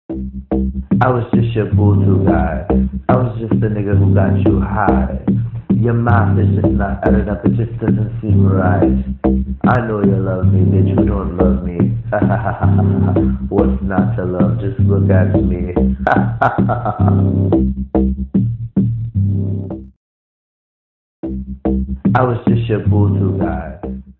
I was just your boo guy. I was just the nigga who got you high. Your math is just not adding up, it just doesn't seem right. I know you love me, bitch, you don't love me. What's not to love? Just look at me. I was just your boo guy.